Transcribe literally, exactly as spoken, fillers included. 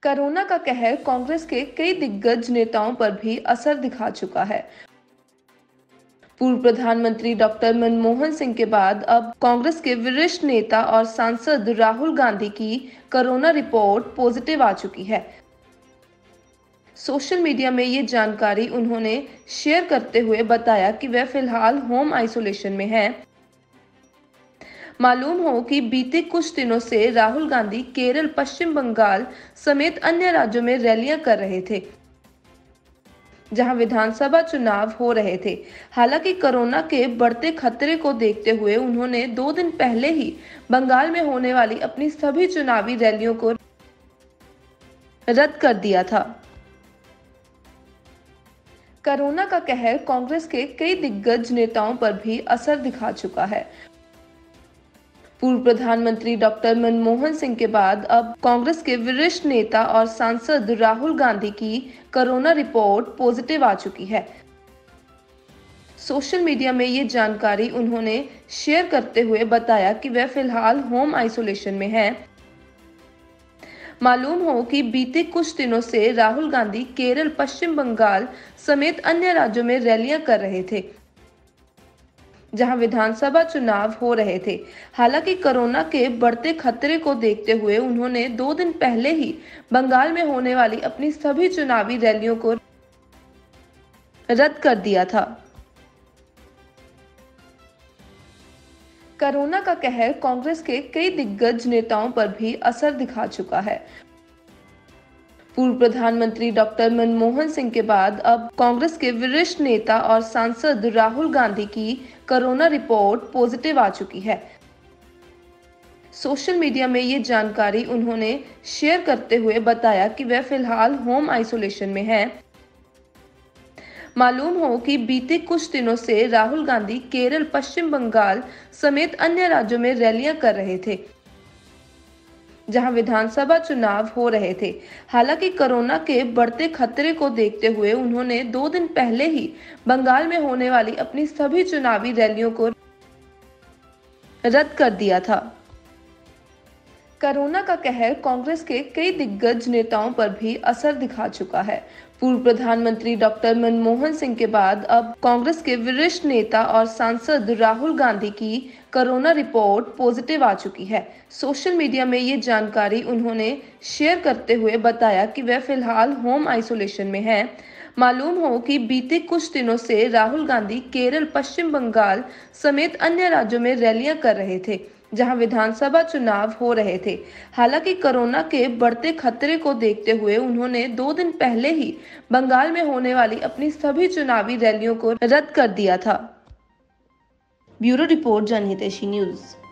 Corona का कहर कांग्रेस के कई दिग्गज नेताओं पर भी असर दिखा चुका है। पूर्व प्रधानमंत्री डॉक्टर मनमोहन सिंह के बाद अब कांग्रेस के वरिष्ठ नेता और सांसद राहुल गांधी की कोरोना रिपोर्ट पॉजिटिव आ चुकी है। सोशल मीडिया में ये जानकारी उन्होंने शेयर करते हुए बताया कि वह फिलहाल होम आइसोलेशन में हैं। मालूम हो कि बीते कुछ दिनों से राहुल गांधी केरल, पश्चिम बंगाल समेत अन्य राज्यों में रैलियां कर रहे थे, जहां विधानसभा चुनाव हो रहे थे। हालांकि कोरोना के बढ़ते खतरे को देखते हुए उन्होंने दो दिन पहले ही बंगाल में होने वाली अपनी सभी चुनावी रैलियों को रद्द कर दिया था। कोरोना का कहर कांग्रेस के कई दिग्गज नेताओं पर भी असर दिखा चुका है। पूर्व प्रधानमंत्री डॉक्टर मनमोहन सिंह के बाद अब कांग्रेस के वरिष्ठ नेता और सांसद राहुल गांधी की कोरोना रिपोर्ट पॉजिटिव आ चुकी है। सोशल मीडिया में ये जानकारी उन्होंने शेयर करते हुए बताया कि वह फिलहाल होम आइसोलेशन में हैं। मालूम हो कि बीते कुछ दिनों से राहुल गांधी केरल, पश्चिम बंगाल समेत अन्य राज्यों में रैलियां कर रहे थे, जहां विधानसभा चुनाव हो रहे थे। हालांकि कोरोना के बढ़ते खतरे को देखते हुए उन्होंने दो दिन पहले ही बंगाल में होने वाली अपनी सभी चुनावी रैलियों को रद्द कर दिया था। कोरोना का कहर कांग्रेस के कई दिग्गज नेताओं पर भी असर दिखा चुका है। पूर्व प्रधानमंत्री डॉक्टर मनमोहन सिंह के बाद अब कांग्रेस के वरिष्ठ नेता और सांसद राहुल गांधी की कोरोना रिपोर्ट पॉजिटिव आ चुकी है। सोशल मीडिया में ये जानकारी उन्होंने शेयर करते हुए बताया कि वह फिलहाल होम आइसोलेशन में हैं। मालूम हो कि बीते कुछ दिनों से राहुल गांधी केरल, पश्चिम बंगाल समेत अन्य राज्यों में रैलियां कर रहे थे, जहां विधानसभा चुनाव हो रहे थे। हालांकि कोरोना के बढ़ते खतरे को देखते हुए उन्होंने दो दिन पहले ही बंगाल में होने वाली अपनी सभी चुनावी रैलियों को रद्द कर दिया था। कोरोना का कहर कांग्रेस के कई दिग्गज नेताओं पर भी असर दिखा चुका है। पूर्व प्रधानमंत्री डॉक्टर मनमोहन सिंह के बाद अब कांग्रेस के वरिष्ठ नेता और सांसद राहुल गांधी की कोरोना रिपोर्ट पॉजिटिव आ चुकी है। सोशल मीडिया में ये जानकारी उन्होंने शेयर करते हुए बताया कि वह फिलहाल होम आइसोलेशन में हैं। मालूम हो कि बीते कुछ दिनों से राहुल गांधी केरल, पश्चिम बंगाल समेत अन्य राज्यों में रैलियां कर रहे थे, जहां विधानसभा चुनाव हो रहे थे। हालांकि कोरोना के बढ़ते खतरे को देखते हुए उन्होंने दो दिन पहले ही बंगाल में होने वाली अपनी सभी चुनावी रैलियों को रद्द कर दिया था। Bureau report, Janhitaishi news.